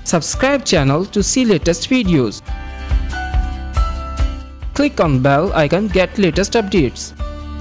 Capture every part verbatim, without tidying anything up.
Subscribe channel to see latest videos. Click on bell icon, get latest updates.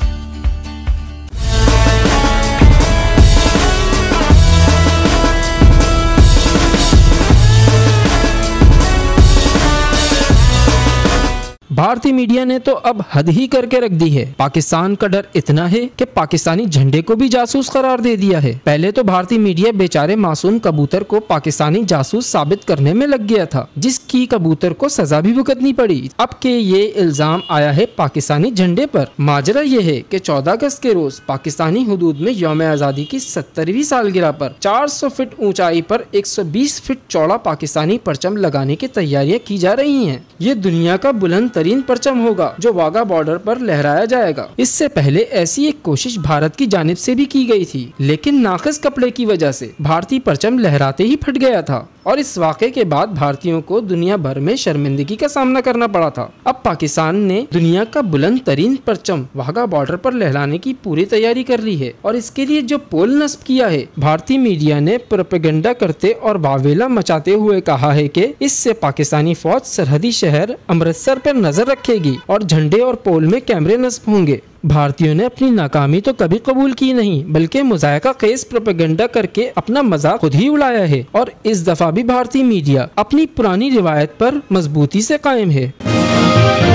भारतीय media ने तो अब हद ही करके रख दी है। पाकिस्तान का डर इतना है कि पाकिस्तानी झंडे को भी जासूस करार दे दिया है। पहले तो भारतीय मीडिया बेचारे मासूम कबूतर को पाकिस्तानी जासूस साबित करने में लग गया था, जिसकी कबूतर को सजा भी भुगतनी पड़ी। अब के ये इल्जाम आया है पाकिस्तानी झंडे पर। माजरा ये है कि चौदह अगस्त के रोज पाकिस्तानी हुदूद में यौम आज़ादी की सत्तरवीं सालगिरह पर चार सौ फीट ऊंचाई पर एक सौ बीस फीट चौड़ा पाकिस्तानी परचम लगाने की तैयारियां की जा रही हैं। ये दुनिया का बुलंद तरीन परचम होगा जो वाघा बॉर्डर पर लहराया जाएगा। इससे पहले ऐसी एक कोशिश भारत की जानिब से भी की गई थी, लेकिन नाक़िस कपड़े की वजह से भारतीय परचम लहराते ही फट गया था और इस वाक़े के बाद भारतीयों को दुनिया भर में शर्मिंदगी का सामना करना पड़ा था। अब पाकिस्तान ने दुनिया का बुलंद तरीन परचम वाघा बॉर्डर पर लहराने की पूरी तैयारी कर ली है और इसके लिए जो पोल नस्ब किया है, भारतीय मीडिया ने प्रोपेगेंडा करते और वावेला मचाते हुए कहा है कि इससे पाकिस्तानी फौज सरहदी शहर अमृतसर पर नजर रखेगी और झंडे और पोल में कैमरे नस्ब होंगे। भारतीयों ने अपनी नाकामी तो कभी कबूल की नहीं, बल्कि मुज़ायका खेज प्रोपेगेंडा करके अपना मजाक खुद ही उड़ाया है और इस दफा भी भारतीय मीडिया अपनी पुरानी रिवायत पर मजबूती से कायम है।